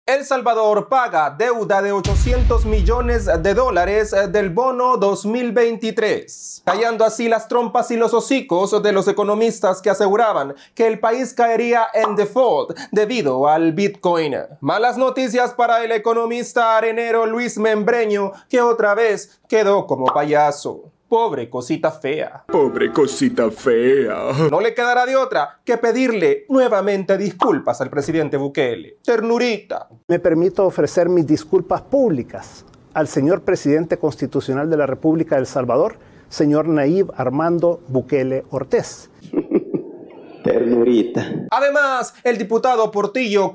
El Salvador paga deuda de $800 millones del bono 2023, callando así las trompas y los hocicos de los economistas que aseguraban que el país caería en default debido al Bitcoin. Malas noticias para el economista arenero Luis Membreño, que otra vez quedó como payaso. Pobre cosita fea. Pobre cosita fea. No le quedará de otra que pedirle nuevamente disculpas al presidente Bukele. Ternurita. Me permito ofrecer mis disculpas públicas al señor presidente constitucional de la República de El Salvador, señor Nayib Armando Bukele Ortiz. Ternurita. Además, el diputado Portillo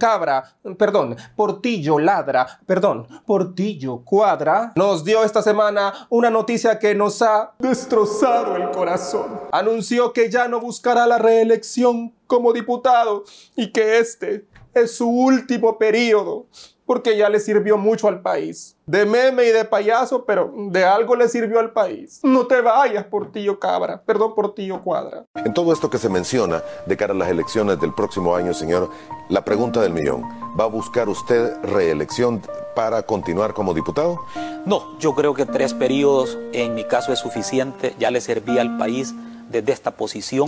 Cuadra nos dio esta semana una noticia que nos ha destrozado el corazón. Anunció que ya no buscará la reelección como diputado y que este es su último periodo, porque ya le sirvió mucho al país. De meme y de payaso, pero de algo le sirvió al país. No te vayas, Portillo Cuadra. En todo esto que se menciona de cara a las elecciones del próximo año, señor, la pregunta del millón: ¿va a buscar usted reelección para continuar como diputado? No, yo creo que 3 periodos en mi caso es suficiente. Ya le servía al país desde esta posición.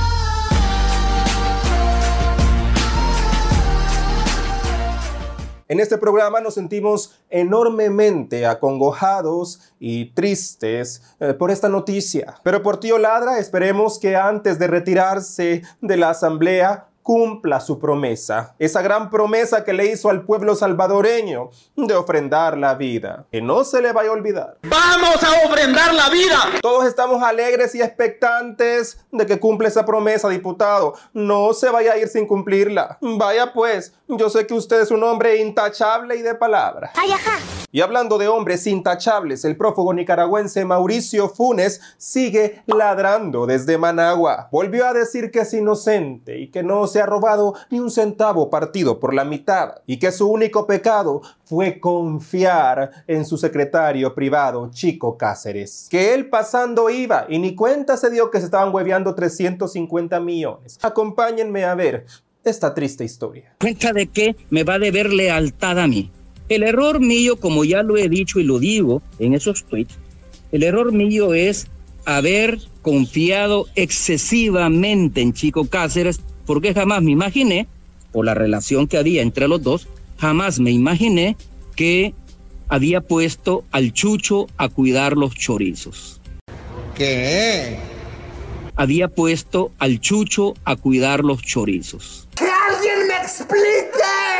En este programa nos sentimos enormemente acongojados y tristes por esta noticia. Pero Portillo Ladra, esperemos que antes de retirarse de la asamblea cumpla su promesa, esa gran promesa que le hizo al pueblo salvadoreño de ofrendar la vida, que no se le vaya a olvidar. ¡Vamos a ofrendar la vida! Todos estamos alegres y expectantes de que cumpla esa promesa, diputado. No se vaya a ir sin cumplirla. Vaya pues, yo sé que usted es un hombre intachable y de palabra. ¡Ay, ajá! Y hablando de hombres intachables, el prófugo nicaragüense Mauricio Funes sigue ladrando desde Managua. Volvió a decir que es inocente y que no se ha robado ni un centavo partido por la mitad, y que su único pecado fue confiar en su secretario privado, Chico Cáceres. Que él pasando iba y ni cuenta se dio que se estaban hueveando 350 millones. Acompáñenme a ver esta triste historia. Cuenta de que me va a deber lealtad a mí. El error mío, como ya lo he dicho y lo digo en esos tweets, el error mío es haber confiado excesivamente en Chico Cáceres, porque jamás me imaginé, por la relación que había entre los dos, jamás me imaginé que había puesto al Chucho a cuidar los chorizos. ¿Qué? Había puesto al Chucho a cuidar los chorizos. ¡Que alguien me explique!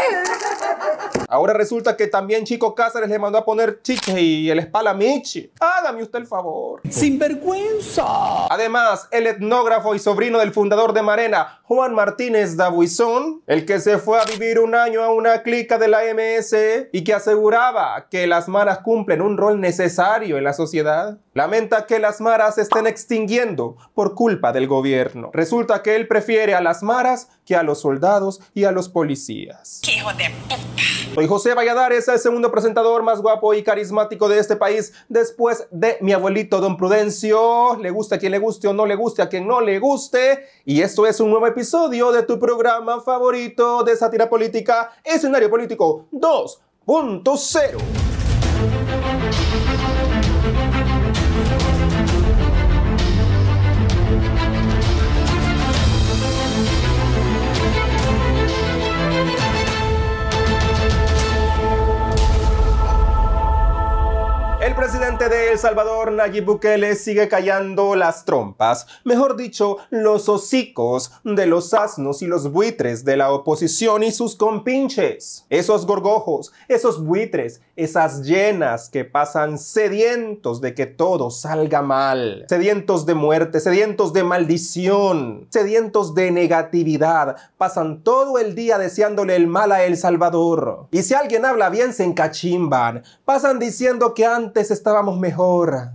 Ahora resulta que también Chico Cáceres le mandó a poner chiche y el espalamichi. Hágame usted el favor. ¡Sinvergüenza! Además, el etnógrafo y sobrino del fundador de Marena, Juan Martínez Dabuizón, el que se fue a vivir un año a una clica de la MS y que aseguraba que las maras cumplen un rol necesario en la sociedad, lamenta que las maras se estén extinguiendo por culpa del gobierno. Resulta que él prefiere a las maras que a los soldados y a los policías. ¡Qué hijo de puta! Soy José Valladares, el segundo presentador más guapo y carismático de este país, después de mi abuelito Don Prudencio. Le guste a quien le guste o no le guste a quien no le guste. Y esto es un nuevo episodio de tu programa favorito de sátira política, Escenario Político 2.0. El presidente de El Salvador, Nayib Bukele, sigue callando las trompas, mejor dicho, los hocicos de los asnos y los buitres de la oposición y sus compinches. Esos gorgojos, esos buitres, esas llenas que pasan sedientos de que todo salga mal, sedientos de muerte, sedientos de maldición, sedientos de negatividad, pasan todo el día deseándole el mal a El Salvador. Y si alguien habla bien, se encachimban, pasan diciendo que antes estábamos mejor,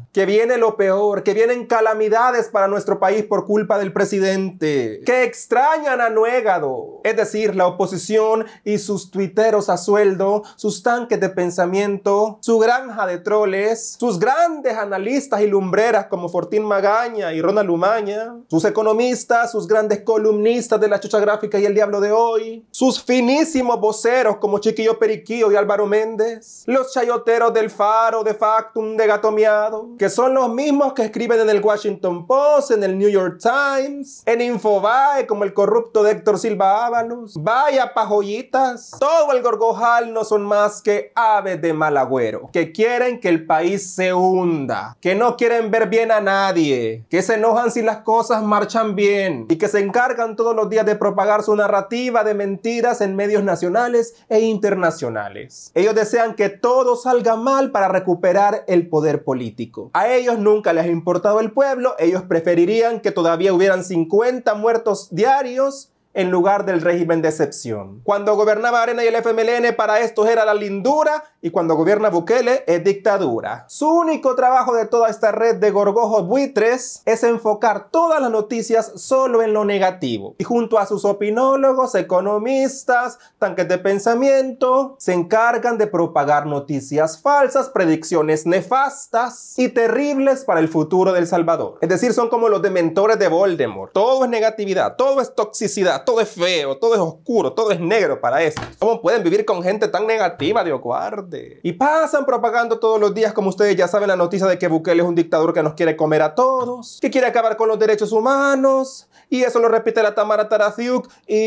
que viene lo peor, que vienen calamidades para nuestro país por culpa del presidente, que extrañan a Nuegado, es decir, la oposición y sus tuiteros a sueldo, sus tanques de pensamiento, su granja de troles, sus grandes analistas y lumbreras como Fortín Magaña y Ronald Umaña, sus economistas, sus grandes columnistas de La Chucha Gráfica y El Diablo de Hoy, sus finísimos voceros como Chiquillo Periquillo y Álvaro Méndez, los chayoteros del Faro, de Factum, de Gato Miado, que son los mismos que escriben en el Washington Post, en el New York Times, en Infobae como el corrupto de Héctor Silva Ábalos. Vaya pajoyitas, todo el gorgojal no son más que aves de mal agüero, que quieren que el país se hunda, que no quieren ver bien a nadie, que se enojan si las cosas marchan bien y que se encargan todos los días de propagar su narrativa de mentiras en medios nacionales e internacionales. Ellos desean que todo salga mal para recuperar el poder político. A ellos nunca les ha importado el pueblo, ellos preferirían que todavía hubieran 50 muertos diarios en lugar del régimen de excepción. Cuando gobernaba Arena y el FMLN, para estos era la lindura, y cuando gobierna Bukele es dictadura. Su único trabajo de toda esta red de gorgojos buitres es enfocar todas las noticias solo en lo negativo. Y junto a sus opinólogos, economistas, tanques de pensamiento, se encargan de propagar noticias falsas, predicciones nefastas y terribles para el futuro de El Salvador. Es decir, son como los dementores de Voldemort. Todo es negatividad, todo es toxicidad, todo es feo, todo es oscuro, todo es negro para eso. ¿Cómo pueden vivir con gente tan negativa, Dios guarde? Y pasan propagando todos los días, como ustedes ya saben, la noticia de que Bukele es un dictador que nos quiere comer a todos, que quiere acabar con los derechos humanos, y eso lo repite la Tamara Taraciuk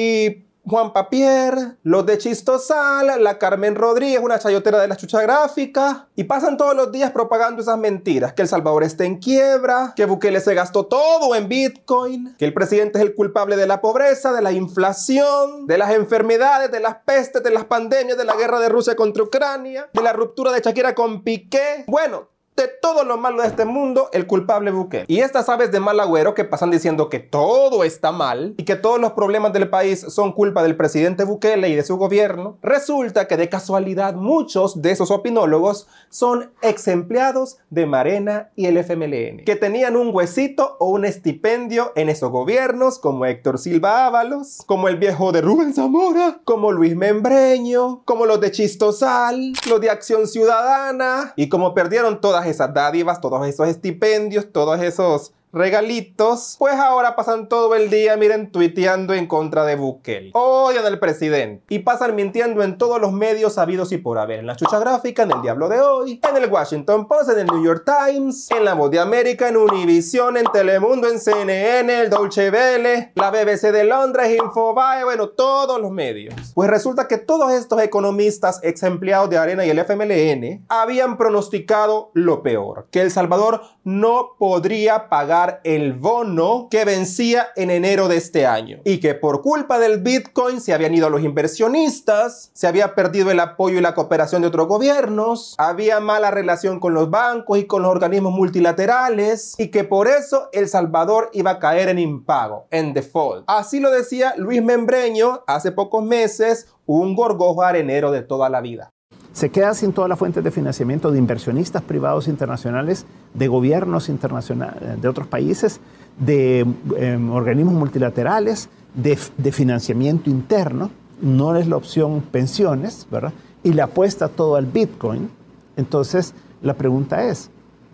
y Juan Papier, los de Chistosal, la Carmen Rodríguez, una chayotera de La Chucha Gráfica, y pasan todos los días propagando esas mentiras, que El Salvador está en quiebra, que Bukele se gastó todo en Bitcoin, que el presidente es el culpable de la pobreza, de la inflación, de las enfermedades, de las pestes, de las pandemias, de la guerra de Rusia contra Ucrania, de la ruptura de Shakira con Piqué. Bueno, de todo lo malo de este mundo, el culpable Bukele. Y estas aves de mal agüero que pasan diciendo que todo está mal y que todos los problemas del país son culpa del presidente Bukele y de su gobierno, resulta que de casualidad muchos de esos opinólogos son ex empleados de Marena y el FMLN, que tenían un huesito o un estipendio en esos gobiernos, como Héctor Silva Ábalos, como el viejo de Rubén Zamora, como Luis Membreño, como los de Chistosal, los de Acción Ciudadana, y como perdieron todas esas dádivas, todos esos estipendios, todos esos regalitos, pues ahora pasan todo el día, miren, tuiteando en contra de Bukele. Odian al presidente y pasan mintiendo en todos los medios habidos y por haber. En La Chucha Gráfica, en El Diablo de Hoy, en el Washington Post, en el New York Times, en La Voz de América, en Univision, en Telemundo, en CNN, el Deutsche Welle, la BBC de Londres, Infobae, bueno, todos los medios. Pues resulta que todos estos economistas ex empleados de Arena y el FMLN habían pronosticado lo peor, que El Salvador no podría pagar el bono que vencía en enero de este año y que por culpa del Bitcoin se habían ido los inversionistas, se había perdido el apoyo y la cooperación de otros gobiernos, había mala relación con los bancos y con los organismos multilaterales y que por eso El Salvador iba a caer en impago, en default. Así lo decía Luis Membreño hace pocos meses, un gorgojo arenero de toda la vida. Se queda sin todas las fuentes de financiamiento de inversionistas privados internacionales, de gobiernos internacionales de otros países, de organismos multilaterales, de financiamiento interno. No es la opción pensiones, ¿verdad? Y le apuesta todo al Bitcoin. Entonces, la pregunta es,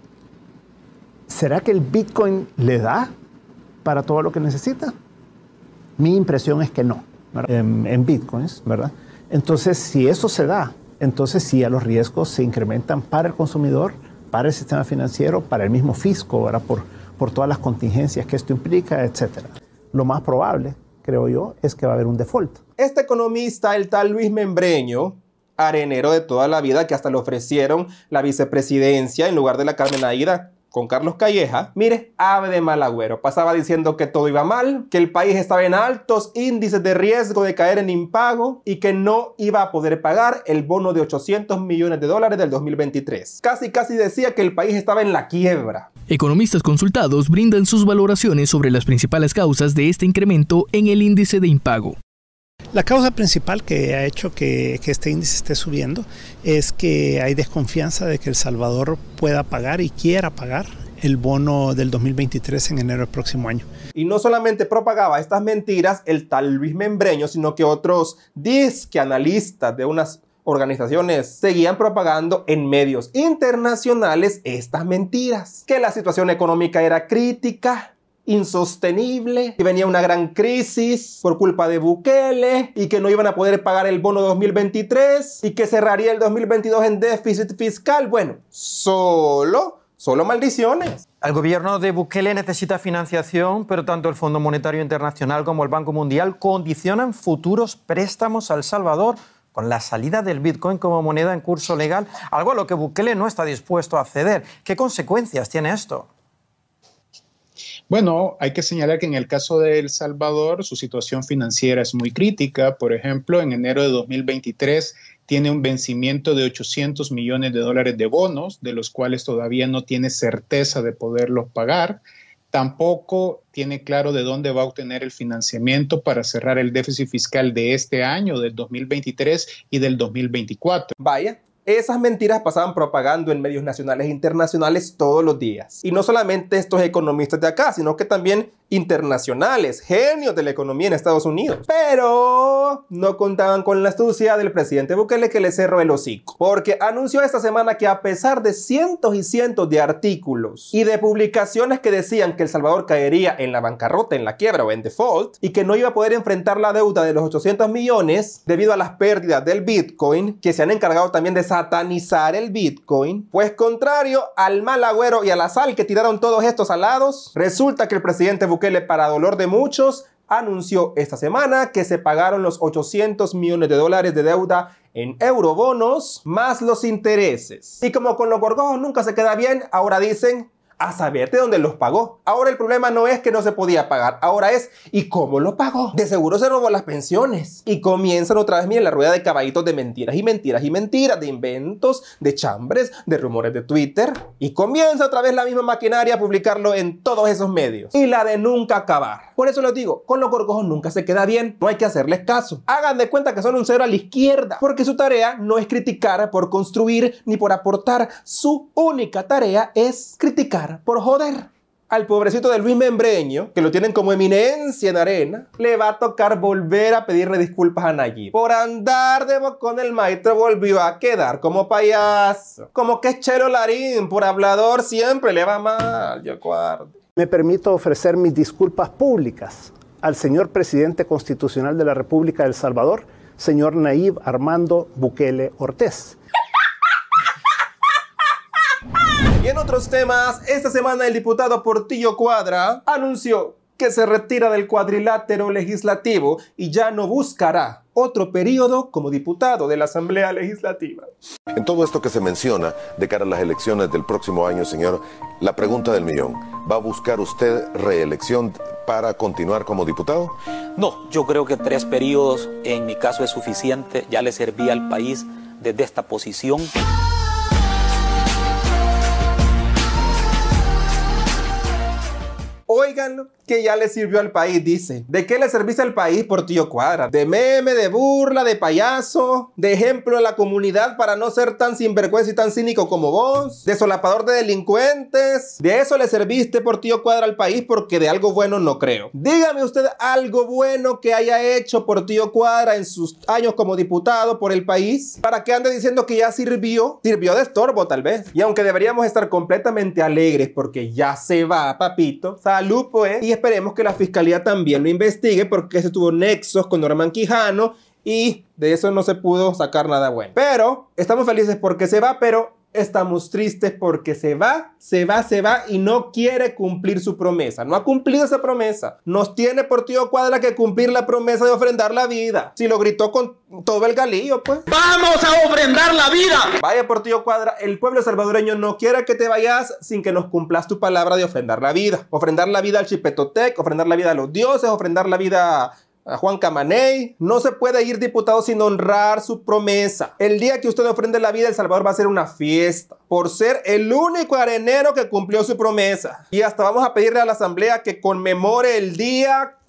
¿será que el Bitcoin le da para todo lo que necesita? Mi impresión es que no, en Bitcoins, ¿verdad? Entonces, si eso se da, entonces sí, a los riesgos se incrementan para el consumidor, para el sistema financiero, para el mismo fisco, ¿verdad? Por todas las contingencias que esto implica, etc. Lo más probable, creo yo, es que va a haber un default. Este economista, el tal Luis Membreño, arenero de toda la vida, que hasta le ofrecieron la vicepresidencia en lugar de la Carmen Aida con Carlos Calleja, mire, ave de mal agüero. Pasaba diciendo que todo iba mal, que el país estaba en altos índices de riesgo de caer en impago y que no iba a poder pagar el bono de $800 millones del 2023. Casi decía que el país estaba en la quiebra. Economistas consultados brindan sus valoraciones sobre las principales causas de este incremento en el índice de impago. La causa principal que ha hecho que este índice esté subiendo es que hay desconfianza de que El Salvador pueda pagar y quiera pagar el bono del 2023 en enero del próximo año. Y no solamente propagaba estas mentiras el tal Luis Membreño, sino que otros disque analistas de unas organizaciones seguían propagando en medios internacionales estas mentiras. Que la situación económica era crítica, insostenible, que venía una gran crisis por culpa de Bukele y que no iban a poder pagar el bono 2023 y que cerraría el 2022 en déficit fiscal. Bueno, solo maldiciones. El gobierno de Bukele necesita financiación, pero tanto el Fondo Monetario Internacional como el Banco Mundial condicionan futuros préstamos a El Salvador con la salida del Bitcoin como moneda en curso legal, algo a lo que Bukele no está dispuesto a ceder. ¿Qué consecuencias tiene esto? Bueno, hay que señalar que en el caso de El Salvador su situación financiera es muy crítica. Por ejemplo, en enero de 2023 tiene un vencimiento de $800 millones de bonos, de los cuales todavía no tiene certeza de poderlos pagar. Tampoco tiene claro de dónde va a obtener el financiamiento para cerrar el déficit fiscal de este año, del 2023 y del 2024. Vaya. Esas mentiras pasaban propagando en medios nacionales e internacionales todos los días. Y no solamente estos economistas de acá, sino que también internacionales, genios de la economía en Estados Unidos. Pero no contaban con la astucia del presidente Bukele, que le cerró el hocico. Porque anunció esta semana que a pesar de cientos y cientos de artículos y de publicaciones que decían que El Salvador caería en la bancarrota, en la quiebra o en default, y que no iba a poder enfrentar la deuda de los 800 millones debido a las pérdidas del Bitcoin, que se han encargado también de satanizar el Bitcoin, pues contrario al mal agüero y a la sal que tiraron todos estos alados, resulta que el presidente Bukele, para dolor de muchos, anunció esta semana que se pagaron los $800 millones de deuda en eurobonos más los intereses. Y como con los gorgojos nunca se queda bien, ahora dicen a saber de dónde los pagó. Ahora el problema no es que no se podía pagar, ahora es ¿y cómo lo pagó? De seguro se robó las pensiones. Y comienzan otra vez, miren, la rueda de caballitos de mentiras y mentiras y mentiras, de inventos, de chambres, de rumores de Twitter. Y comienza otra vez la misma maquinaria a publicarlo en todos esos medios. Y la de nunca acabar. Por eso les digo, con los gorgojos nunca se queda bien, no hay que hacerles caso. Hagan de cuenta que son un cero a la izquierda, porque su tarea no es criticar por construir ni por aportar. Su única tarea es criticar por joder. Al pobrecito de Luis Membreño, que lo tienen como eminencia en arena, le va a tocar volver a pedirle disculpas a Nayib. Por andar de bocón, el maestro volvió a quedar como payaso. Como que es Chelo Larín, por hablador siempre le va mal, yo guardo. Me permito ofrecer mis disculpas públicas al señor presidente constitucional de la República de El Salvador, señor Nayib Armando Bukele Ortiz. Y en otros temas, esta semana el diputado Portillo Cuadra anunció que se retira del cuadrilátero legislativo y ya no buscará otro periodo como diputado de la Asamblea Legislativa. En todo esto que se menciona de cara a las elecciones del próximo año, señor, la pregunta del millón, ¿va a buscar usted reelección para continuar como diputado? No, yo creo que 3 periodos en mi caso es suficiente, ya le servía al país desde esta posición. Óiganlo, que ya le sirvió al país, dice. ¿De qué le serviste al país, Portillo Cuadra? ¿De meme, de burla, de payaso? ¿De ejemplo a la comunidad para no ser tan sinvergüenza y tan cínico como vos? ¿De solapador de delincuentes? ¿De eso le serviste, Portillo Cuadra, al país? Porque de algo bueno no creo. Dígame usted algo bueno que haya hecho Portillo Cuadra en sus años como diputado por el país, para que ande diciendo que ya sirvió de estorbo tal vez. Y aunque deberíamos estar completamente alegres porque ya se va, papito, salud pues, y esperemos que la fiscalía también lo investigue porque se tuvo nexos con Norman Quijano y de eso no se pudo sacar nada bueno. Pero estamos felices porque se va, pero estamos tristes porque se va y no quiere cumplir su promesa. No ha cumplido esa promesa. Nos tiene Portillo Cuadra que cumplir la promesa de ofrendar la vida. Si lo gritó con todo el galillo, pues. ¡Vamos a ofrendar la vida! Vaya, Portillo Cuadra, el pueblo salvadoreño no quiere que te vayas sin que nos cumplas tu palabra de ofrendar la vida. Ofrendar la vida al Chipetotec, ofrendar la vida a los dioses, ofrendar la vida a Juan Camaney. No se puede ir diputado sin honrar su promesa. El día que usted ofrende la vida, El Salvador va a ser una fiesta por ser el único arenero que cumplió su promesa. Y hasta vamos a pedirle a la asamblea que conmemore el día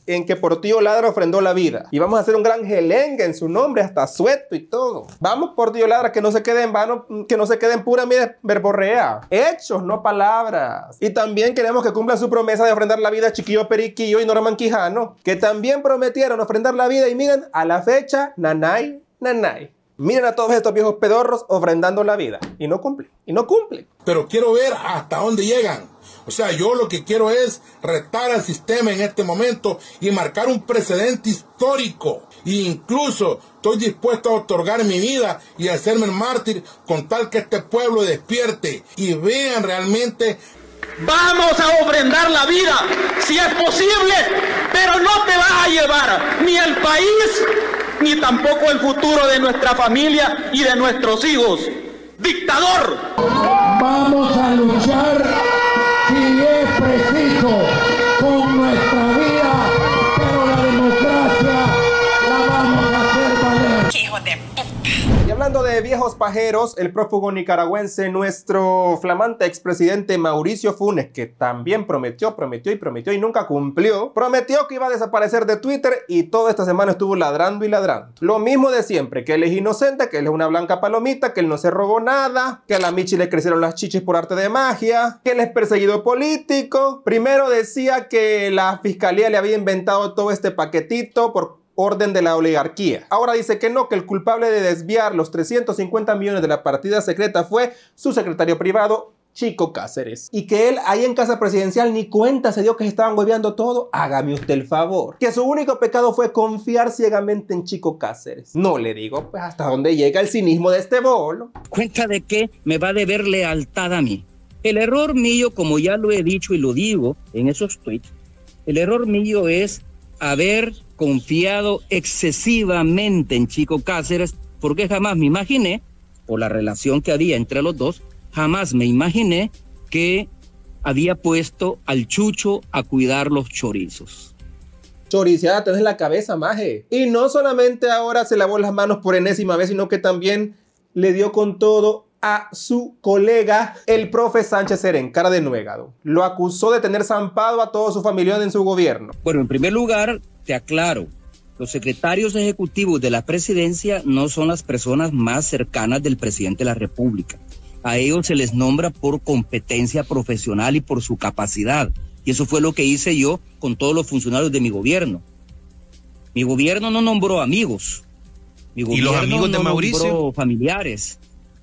en que Portillo Ladra ofrendó la vida. Y vamos a hacer un gran gelengue en su nombre, hasta sueto y todo. Vamos, Portillo Ladra, que no se quede en vano, que no se quede en pura verborrea. Hechos, no palabras. Y también queremos que cumpla su promesa de ofrendar la vida a Chiquillo Periquillo y Norman Quijano, que también prometieron ofrendar la vida y miren, a la fecha, nanay, nanay. Miren a todos estos viejos pedorros ofrendando la vida. Y no cumplen, y no cumplen. Pero quiero ver hasta dónde llegan. O sea, yo lo que quiero es retar al sistema en este momento y marcar un precedente histórico. E incluso estoy dispuesto a otorgar mi vida y a hacerme el mártir con tal que este pueblo despierte y vean realmente. Vamos a ofrendar la vida, si es posible, pero no te vas a llevar ni el país, ni tampoco el futuro de nuestra familia y de nuestros hijos. ¡Dictador! Vamos a luchar, si es preciso, con nuestra vida, pero la democracia la vamos a hacer valer. ¡Hijo de puta! Y hablando de viejos pajeros, el prófugo nicaragüense, nuestro flamante expresidente Mauricio Funes, que también prometió y nunca cumplió, prometió que iba a desaparecer de Twitter y toda esta semana estuvo ladrando y ladrando. Lo mismo de siempre, que él es inocente, que él es una blanca palomita, que él no se robó nada, que a la Michi le crecieron las chichis por arte de magia, que él es perseguido político. Primero decía que la fiscalía le había inventado todo este paquetito por orden de la oligarquía. Ahora dice que no, que el culpable de desviar los 350 millones de la partida secreta fue su secretario privado, Chico Cáceres. Y que él ahí en casa presidencial ni cuenta se dio que se estaban hueveando todo. Hágame usted el favor. Que su único pecado fue confiar ciegamente en Chico Cáceres. No le digo, pues, hasta dónde llega el cinismo de este bolo. Cuenta de que me va a deber lealtad a mí. El error mío, como ya lo he dicho y lo digo en esos tweets, el error mío es haber confiado excesivamente en Chico Cáceres, porque jamás me imaginé, por la relación que había entre los dos, jamás me imaginé que había puesto al Chucho a cuidar los chorizos. Choriciada tenés la cabeza, maje. Y no solamente ahora se lavó las manos por enésima vez, sino que también le dio con todo a su colega, el profe Sánchez Serén, cara de nuegado. Lo acusó de tener zampado a todo su familia en su gobierno. Bueno, en primer lugar, te aclaro, los secretarios ejecutivos de la presidencia no son las personas más cercanas del presidente de la República. A ellos se les nombra por competencia profesional y por su capacidad. Y eso fue lo que hice yo con todos los funcionarios de mi gobierno. Mi gobierno no nombró amigos. Mi gobierno ¿y los amigos de Mauricio? No nombró familiares.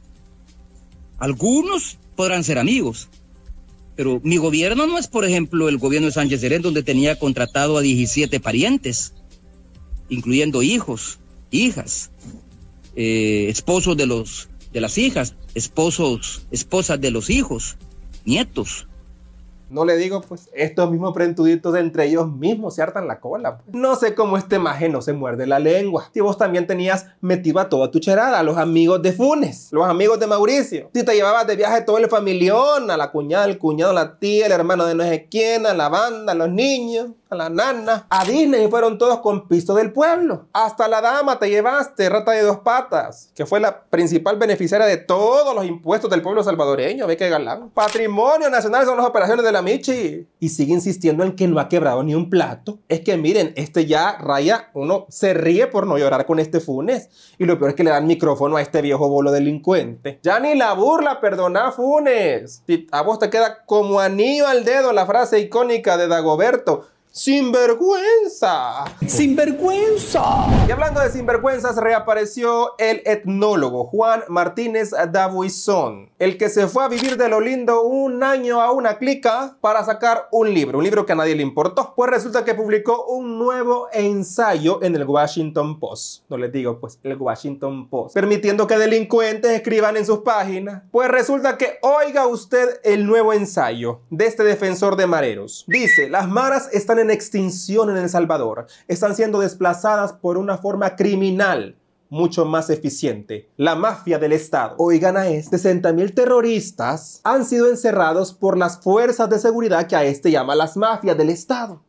Algunos podrán ser amigos, pero mi gobierno no es, por ejemplo, el gobierno de Sánchez Serén, donde tenía contratado a 17 parientes, incluyendo hijos, hijas, esposos de las hijas, esposas de los hijos, nietos. No le digo, pues, estos mismos prentuditos entre ellos mismos se hartan la cola. Pues. No sé cómo este maje no se muerde la lengua. Si vos también tenías metido a toda tu cherada, a los amigos de Funes, los amigos de Mauricio. Si te llevabas de viaje todo el familión, a la cuñada, el cuñado, la tía, el hermano de no sé quién, a la banda, a los niños, a la nana, a Disney, y fueron todos con pisto del pueblo. Hasta la dama te llevaste, rata de dos patas, que fue la principal beneficiaria de todos los impuestos del pueblo salvadoreño. Ve que galán. Patrimonio nacional son las operaciones de la Michi. Y sigue insistiendo en que no ha quebrado ni un plato. Es que miren, este ya raya, uno se ríe por no llorar con este Funes. Y lo peor es que le dan micrófono a este viejo bolo delincuente. Ya ni la burla, perdona, Funes. A vos te queda como anillo al dedo la frase icónica de Dagoberto: ¡sinvergüenza! ¡Sinvergüenza! Y hablando de sinvergüenzas, reapareció el etnólogo Juan Martínez Dabuizón, el que se fue a vivir de lo lindo un año a una clica para sacar un libro que a nadie le importó. Pues resulta que publicó un nuevo ensayo en el Washington Post. No les digo, pues, el Washington Post, permitiendo que delincuentes escriban en sus páginas. Pues resulta que, oiga usted el nuevo ensayo de este defensor de mareros. Dice: las maras están en extinción en El Salvador. Están siendo desplazadas por una forma criminal mucho más eficiente: la mafia del Estado. Oigan a este, 60,000 terroristas han sido encerrados por las fuerzas de seguridad que a este llama las mafias del Estado.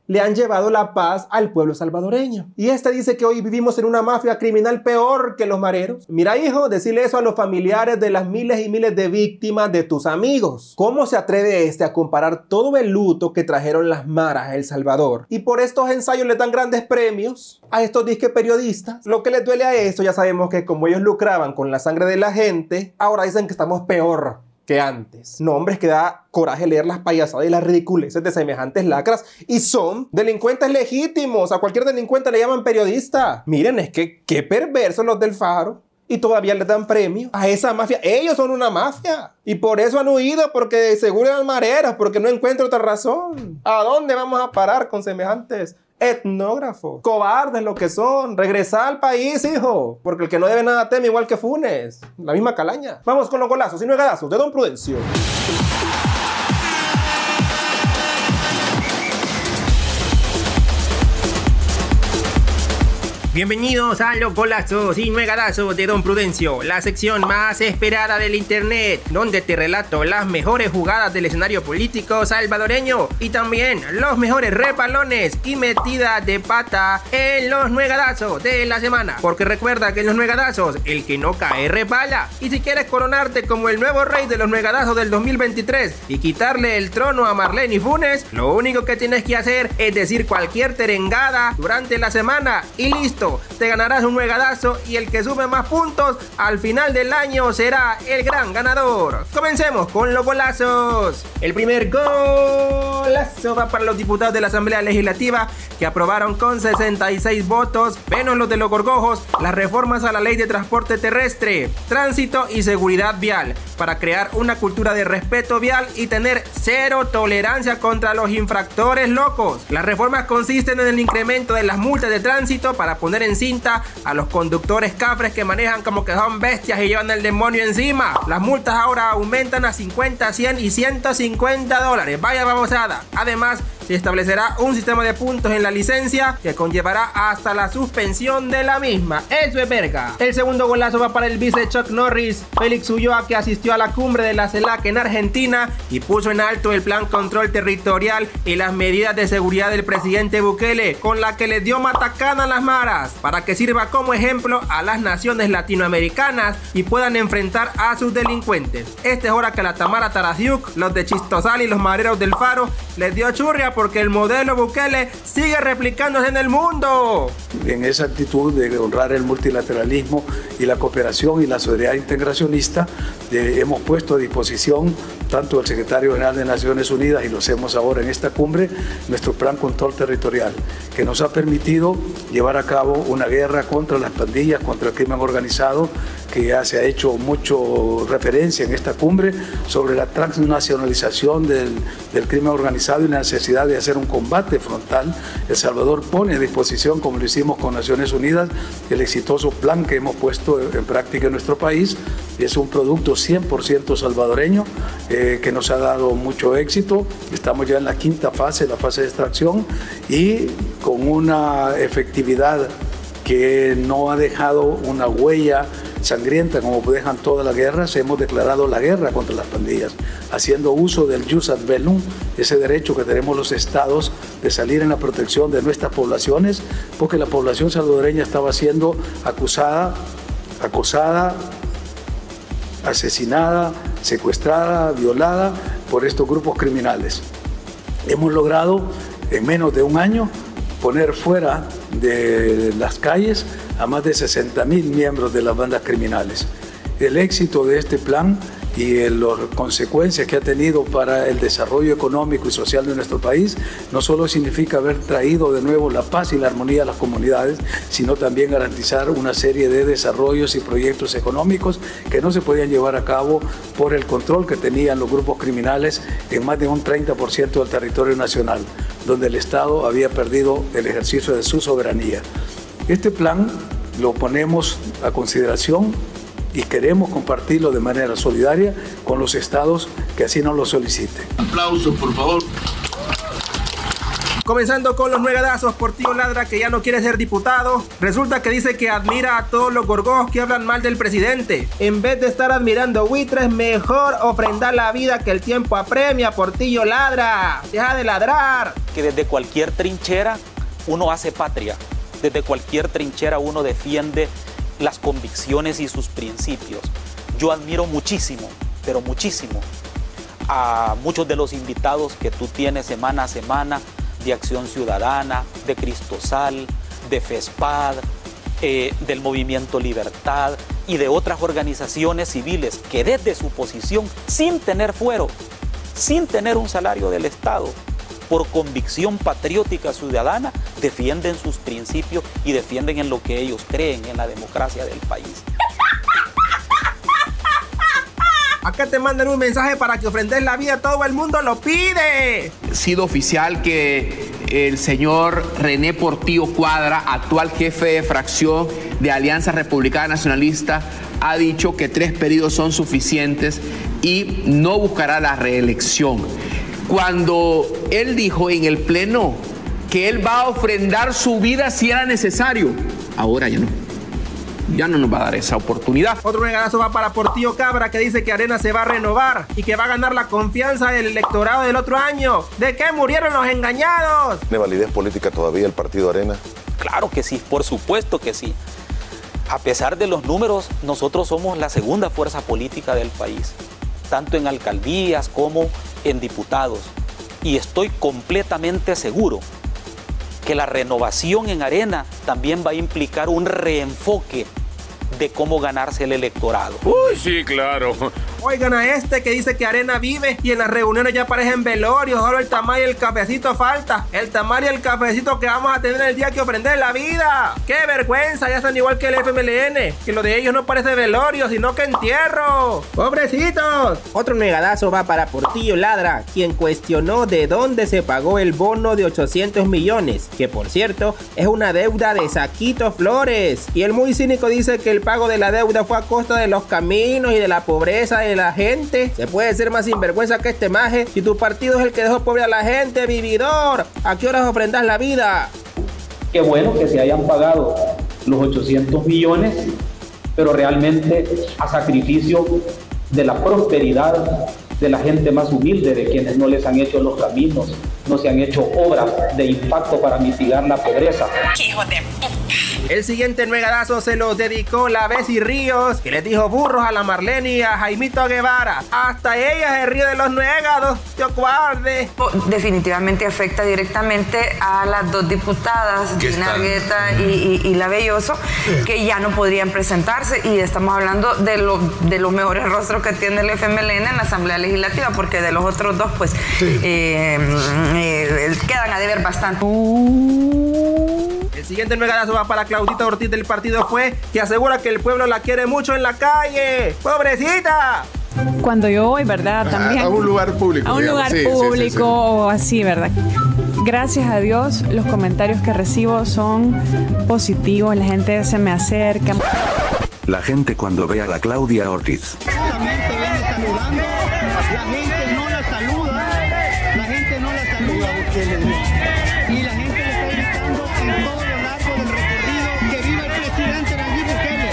le han llevado la paz al pueblo salvadoreño. Y este dice que hoy vivimos en una mafia criminal peor que los mareros. Mira, hijo, decirle eso a los familiares de las miles y miles de víctimas de tus amigos. ¿Cómo se atreve este a comparar todo el luto que trajeron las maras a El Salvador? Y por estos ensayos les dan grandes premios a estos disque periodistas. Lo que les duele a esto, ya sabemos que como ellos lucraban con la sangre de la gente, ahora dicen que estamos peor que antes. No, hombre, es que da coraje leer las payasadas y las ridiculeces de semejantes lacras, y son delincuentes legítimos. A cualquier delincuente le llaman periodista. Miren, es que qué perversos los del Faro. Y todavía les dan premio a esa mafia. Ellos son una mafia. Y por eso han huido, porque seguro eran mareros, porque no encuentro otra razón. ¿A dónde vamos a parar con semejantes etnógrafos? Cobardes lo que son. Regresar al país, hijo. Porque el que no debe nada teme, igual que Funes. La misma calaña. Vamos con los golazos y nuegadazos de Don Prudencio. Bienvenidos a los golazos y nuegadazos de Don Prudencio, la sección más esperada del internet, donde te relato las mejores jugadas del escenario político salvadoreño y también los mejores repalones y metidas de pata en los nuegadazos de la semana. Porque recuerda que en los nuegadazos el que no cae resbala. Y si quieres coronarte como el nuevo rey de los nuegadazos del 2023 y quitarle el trono a Marlene Funes, lo único que tienes que hacer es decir cualquier terengada durante la semana y listo. Te ganarás un nuegadazo y el que sube más puntos al final del año será el gran ganador. Comencemos con los golazos. El primer golazo va para los diputados de la Asamblea Legislativa que aprobaron con 66 votos, menos los de los gorgojos, las reformas a la Ley de Transporte Terrestre, Tránsito y Seguridad Vial para crear una cultura de respeto vial y tener cero tolerancia contra los infractores locos. Las reformas consisten en el incremento de las multas de tránsito para poner en cinta a los conductores cafres que manejan como que son bestias y llevan el demonio encima. Las multas ahora aumentan a 50, 100 y 150 dólares. Vaya babosada. Además, se establecerá un sistema de puntos en la licencia que conllevará hasta la suspensión de la misma. Eso es verga. El segundo golazo va para el vice Chuck Norris, Félix Ulloa, que asistió a la cumbre de la CELAC en Argentina y puso en alto el plan control territorial y las medidas de seguridad del presidente Bukele, con la que le dio matacana a las maras, para que sirva como ejemplo a las naciones latinoamericanas y puedan enfrentar a sus delincuentes. Esta es hora que la Tamara Tarasiuk, los de Chistosal y los mareros del Faro les dio churria porque el modelo Bukele sigue replicándose en el mundo. En esa actitud de honrar el multilateralismo y la cooperación y la solidaridad integracionista, hemos puesto a disposición tanto el secretario general de Naciones Unidas y lo hacemos ahora en esta cumbre, nuestro plan control territorial, que nos ha permitido llevar a cabo una guerra contra las pandillas, contra el crimen organizado, que ya se ha hecho mucho referencia en esta cumbre sobre la transnacionalización del crimen organizado y la necesidad de hacer un combate frontal. El Salvador pone a disposición, como lo hicimos con Naciones Unidas, el exitoso plan que hemos puesto en práctica en nuestro país. Es un producto 100% salvadoreño que nos ha dado mucho éxito. Estamos ya en la quinta fase, la fase de extracción, y con una efectividad que no ha dejado una huella sangrienta como dejan todas las guerras. Hemos declarado la guerra contra las pandillas, haciendo uso del jus ad bellum, ese derecho que tenemos los estados de salir en la protección de nuestras poblaciones, porque la población salvadoreña estaba siendo acosada, asesinada, secuestrada, violada por estos grupos criminales. Hemos logrado en menos de un año poner fuera de las calles a más de 60.000 miembros de las bandas criminales. El éxito de este plan y las consecuencias que ha tenido para el desarrollo económico y social de nuestro país no solo significa haber traído de nuevo la paz y la armonía a las comunidades, sino también garantizar una serie de desarrollos y proyectos económicos que no se podían llevar a cabo por el control que tenían los grupos criminales en más de un 30% del territorio nacional, donde el Estado había perdido el ejercicio de su soberanía. Este plan lo ponemos a consideración y queremos compartirlo de manera solidaria con los estados que así nos lo soliciten. Aplausos, por favor. Comenzando con los nuegadazos, Portillo ladra que ya no quiere ser diputado. Resulta que dice que admira a todos los gorgojos que hablan mal del presidente. En vez de estar admirando buitres, mejor ofrendar la vida que el tiempo apremia. Portillo ladra, deja de ladrar. Que desde cualquier trinchera uno hace patria. Desde cualquier trinchera uno defiende las convicciones y sus principios. Yo admiro muchísimo, pero muchísimo, a muchos de los invitados que tú tienes semana a semana, de Acción Ciudadana, de Cristosal, de FESPAD, del Movimiento Libertad y de otras organizaciones civiles que desde su posición, sin tener fuero, sin tener un salario del Estado, por convicción patriótica ciudadana, defienden sus principios y defienden en lo que ellos creen, en la democracia del país. Acá te mandan un mensaje para que ofrendes la vida, todo el mundo lo pide. Ha sido oficial que el señor René Portillo Cuadra, actual jefe de fracción de Alianza Republicana Nacionalista, ha dicho que 3 periodos son suficientes y no buscará la reelección. Cuando él dijo en el pleno que él va a ofrendar su vida si era necesario, ahora ya no. Ya no nos va a dar esa oportunidad. Otro regalazo va para Portillo Cabra, que dice que Arena se va a renovar y que va a ganar la confianza del electorado del otro año. ¿De qué murieron los engañados? ¿Tiene validez política todavía el partido Arena? Claro que sí, por supuesto que sí. A pesar de los números, nosotros somos la segunda fuerza política del país, tanto en alcaldías como en diputados. Y estoy completamente seguro que la renovación en Arena también va a implicar un reenfoque de cómo ganarse el electorado. Uy, sí, claro. Oigan a este que dice que Arena vive y en las reuniones ya parecen velorios, solo el tamal y el cafecito falta. El tamal y el cafecito que vamos a tener el día que ofrender la vida. ¡Qué vergüenza! Ya están igual que el FMLN, que lo de ellos no parece velorio, sino que entierro. ¡Pobrecitos! Otro negadazo va para Portillo Ladra, quien cuestionó de dónde se pagó el bono de 800 millones, que por cierto es una deuda de Saquito Flores. Y el muy cínico dice que el pago de la deuda fue a costa de los caminos y de la pobreza de la gente. Se puede ser más sinvergüenza que este maje. Si tu partido es el que dejó pobre a la gente, vividor, ¿a qué horas ofrendas la vida? Qué bueno que se hayan pagado los 800 millones, pero realmente a sacrificio de la prosperidad de la gente más humilde, de quienes no les han hecho los caminos, no se han hecho obras de impacto para mitigar la pobreza. ¡Hijo de puta! El siguiente nuegadazo se lo dedicó la Bessie Ríos, que les dijo burros a la Marlene y a Jaimito Guevara. Hasta ella se ríe de los nuegados, Dios guarde. Definitivamente afecta directamente a las 2 diputadas, Gina Argueta y La Belloso, que ya no podrían presentarse, y estamos hablando de los mejores rostros que tiene el FMLN en la Asamblea Legislativa, porque de los otros 2 pues quedan a deber bastante. El siguiente nuegadazo va para Claudita Ortiz del partido Fue, que asegura que el pueblo la quiere mucho en la calle. ¡Pobrecita! Cuando yo voy, ¿verdad? También a un lugar público. A un lugar público o así, ¿verdad? Gracias a Dios, los comentarios que recibo son positivos, la gente se me acerca. La gente cuando ve a la Claudia Ortiz. Solamente viene saludando, la gente no la saluda, y la gente le está gritando en todo lo largo del recorrido que viva el presidente Nayib Bukele.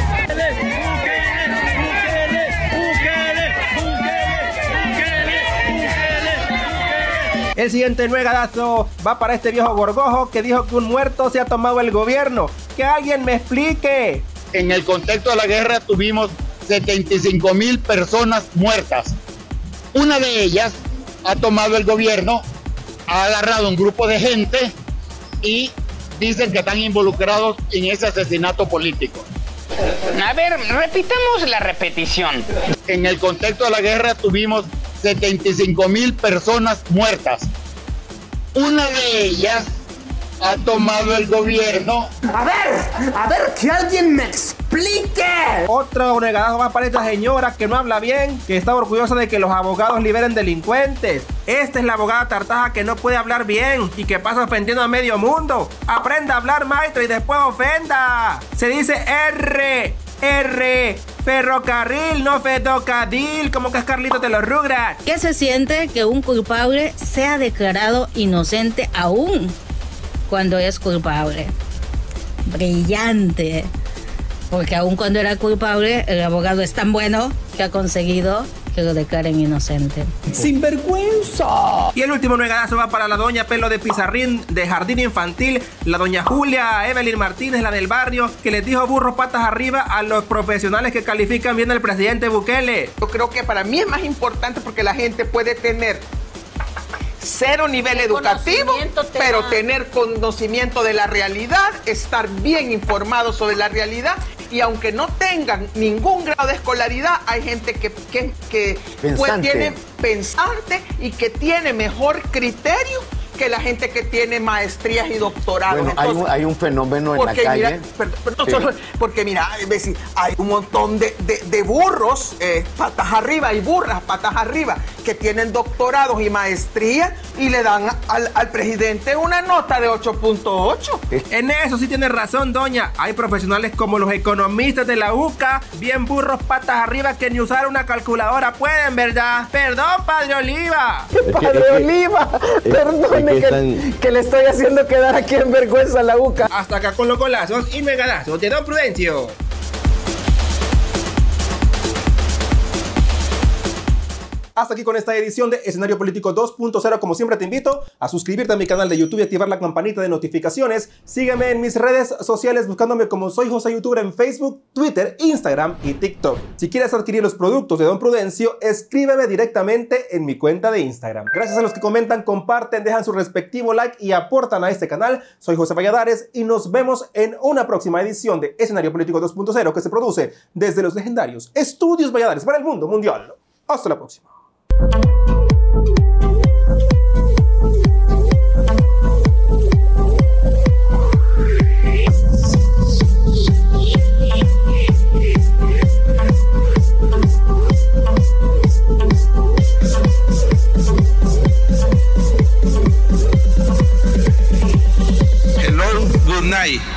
El siguiente nuegadazo va para este viejo gorgojo que dijo que un muerto se ha tomado el gobierno. ¡Que alguien me explique! En el contexto de la guerra tuvimos 75,000 personas muertas. Una de ellas ha tomado el gobierno, ha agarrado un grupo de gente y dicen que están involucrados en ese asesinato político. A ver, repitamos la repetición. En el contexto de la guerra tuvimos 75,000 personas muertas. Una de ellas ha tomado el gobierno. A ver, que alguien me explique. Otro negadazo va para esta señora que no habla bien, que está orgullosa de que los abogados liberen delincuentes. Esta es la abogada tartaja que no puede hablar bien y que pasa ofendiendo a medio mundo. Aprenda a hablar, maestro, y después ofenda. Se dice R. R. Ferrocarril, no Fedocadil, como que es Carlito de los Rugrats. ¿Qué se siente que un culpable sea declarado inocente aún cuando es culpable? Brillante. Porque aún cuando era culpable, el abogado es tan bueno que ha conseguido que lo declaren inocente. ¡Sinvergüenza! Y el último nuegadazo va para la doña Pelo de Pizarrín de Jardín Infantil, la doña Julia Evelyn Martínez, la del barrio, que les dijo burros patas arriba a los profesionales que califican bien al presidente Bukele. Yo creo que para mí es más importante porque la gente puede tener cero nivel educativo, pero tener conocimiento de la realidad, estar bien informado sobre la realidad, y aunque no tengan ningún grado de escolaridad, hay gente que tiene pensante y que tiene mejor criterio que la gente que tiene maestrías y doctorados. Bueno, entonces, hay un fenómeno en la calle. Porque mira, hay un montón de burros, patas arriba, y burras, patas arriba, que tienen doctorados y maestrías y le dan al presidente una nota de 8.8. En eso sí tiene razón, doña. Hay profesionales como los economistas de la UCA, bien burros, patas arriba, que ni usar una calculadora pueden, ¿verdad? Perdón, Padre Oliva. Padre Oliva, perdón. Que le estoy haciendo quedar aquí en vergüenza a la UCA. Hasta acá con los golazos y megadazos de Don Prudencio. Hasta aquí con esta edición de Escenario Político 2.0. Como siempre te invito a suscribirte a mi canal de YouTube y activar la campanita de notificaciones. Sígueme en mis redes sociales buscándome como Soy José Youtuber en Facebook, Twitter, Instagram y TikTok. Si quieres adquirir los productos de Don Prudencio, escríbeme directamente en mi cuenta de Instagram. Gracias a los que comentan, comparten, dejan su respectivo like y aportan a este canal. Soy José Valladares y nos vemos en una próxima edición de Escenario Político 2.0 que se produce desde los legendarios Estudios Valladares para el mundo mundial. Hasta la próxima. Hello, good night.